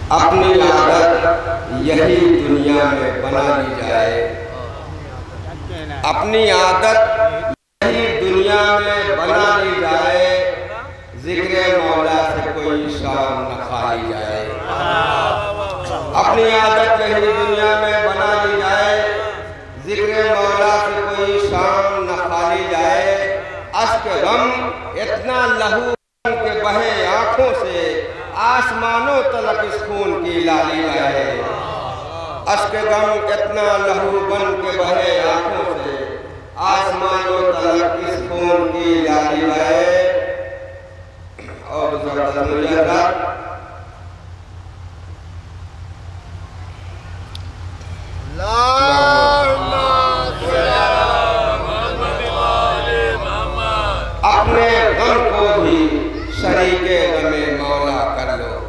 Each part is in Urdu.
اپنی عادت یہی دنیا میں بنا لی جائے، اپنی عادت یہی دنیا میں بنا لی جائے، ذکر مولا سے کوئی شام نہ کھا لی جائے۔ اپنی عادت یہی دنیا میں بنا لی جائے، ذکر مولا سے کوئی شام نہ کھا لی جائے۔ اشک غم اتنا لہو کے بہے آنکھوں سے، آسمانوں تلک اس خون کی لالی جائے۔ اشک غم اتنا لہو بن کے بہے آنکھوں سے، آسمانوں تلک اس خون کی لالی جائے۔ اور زبردست مجھے اپنے غم کو بھی شریک غم مولا کر لو،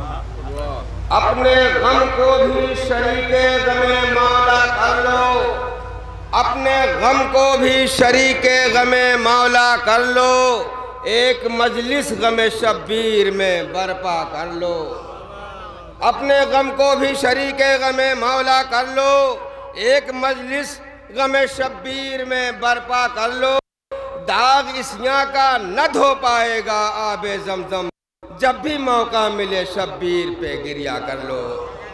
اپنے غم کو بھی شریک غم مولا کر لو، اپنے غم کو بھی شریک غم مولا کر لو، ایک مجلس غم شبیر میں برپا کر لو۔ اپنے غم کو بھی شریک غم مولا کر لو، ایک مجلس غم شبیر میں برپا کر لو۔ داغ اسیاں کا نہ دھو پائے گا آب زمزم، جب بھی موقع ملے شبیر پہ گریا کر لو۔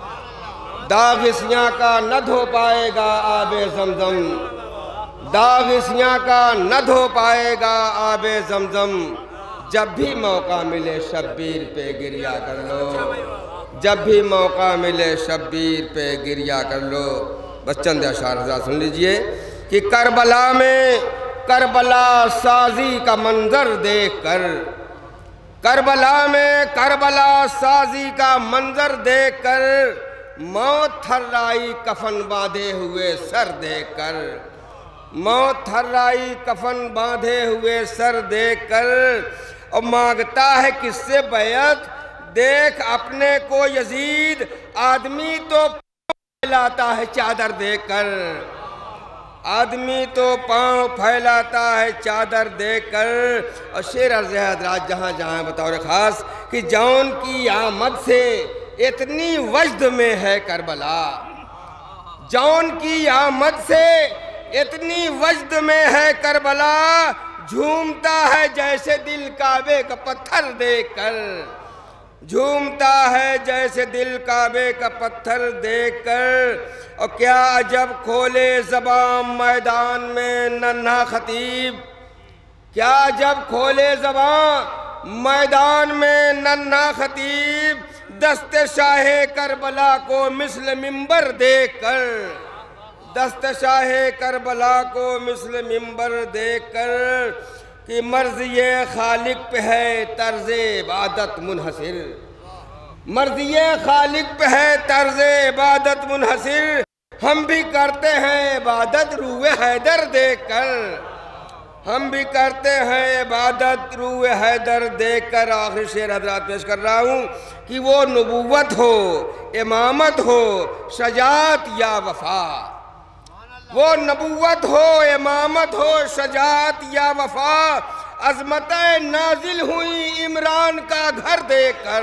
داغ اسیاں کا نہ دھو پائے گا آب زمزم، داغ اسیاں کا نہ دھو پائے گا آب زمزم، جب بھی موقع ملے شبیر پہ گریا کر لو، جب بھی موقع ملے شبیر پہ گریا کر لو۔ بس چند اشعار ذرا سن لیجئے کہ کربلا میں کربلا سازی کا منظر دیکھ کر، کربلا میں کربلا سازی کا منظر دیکھ کر، موت تھرائی کفن باندھے ہوئے سر دیکھ کر، موت تھرائی کفن باندھے ہوئے سر دیکھ کر، اور مانگتا ہے کس سے بیعت، دیکھ اپنے کو یزید، آدمی تو پھیلاتا ہے چادر دیکھ کر، آدمی تو پاؤں پھیلاتا ہے چادر دیکھ کر۔ اور شعر عرض ہے حضرات جہاں جہاں بطور خاص کہ جون کی آمد سے اتنی وجد میں ہے کربلا، جون کی آمد سے اتنی وجد میں ہے کربلا، جھومتا ہے جیسے دل کعبے کا پتھر دیکھ کر، جھومتا ہے جیسے دل کعبے کا پتھر دیکھ کر۔ اور کیا عجب کھولے زبان میدان میں ننھا خطیب، کیا عجب کھولے زبان میدان میں ننھا خطیب، دست شاہ کربلا کو مثل منبر دیکھ کر، دست شاہ کربلا کو مثل منبر دیکھ کر، کہ مرضی خالق پہ ہے طرز عبادت منحصر، مرضی خالق پہ ہے طرز عبادت منحصر، ہم بھی کرتے ہیں عبادت روح حیدر دیکھ کر، ہم بھی کرتے ہیں عبادت روح حیدر دیکھ کر۔ آخری شعر حضرات پیش کر رہا ہوں کہ وہ نبوت ہو، امامت ہو، شجاعت یا وفا، وہ نبوت ہو، امامت ہو، شجاعت یا وفا، عظمت نازل ہوئی عمران کا گھر دیکھ کر،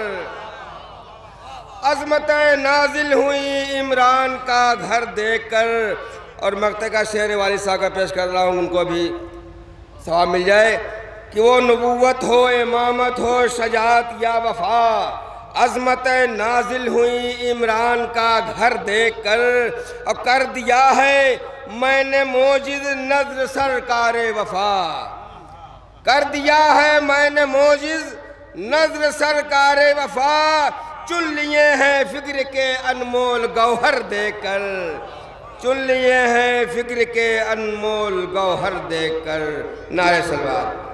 عظمت نازل ہوئی عمران کا گھر دیکھ کر۔ اور مقطع کا شعر والد صاحب کا پیش کر رہا ہوں، ان کو بھی ثواب مل جائے کہ وہ نبوت ہو، امامت ہو، شجاعت یا وفا، عظمت نازل ہوئی عمران کا گھر دیکھ کر، اور کر دیا ہے میں نے موجز نظر سرکار وفا، کر دیا ہے میں نے موجز نظر سرکار وفا، چن لیے ہیں فکر کے انمول گوہر دیکھ کر، چن لیے ہیں فکر کے انمول گوہر دیکھ کر۔ نعرہ صلوات۔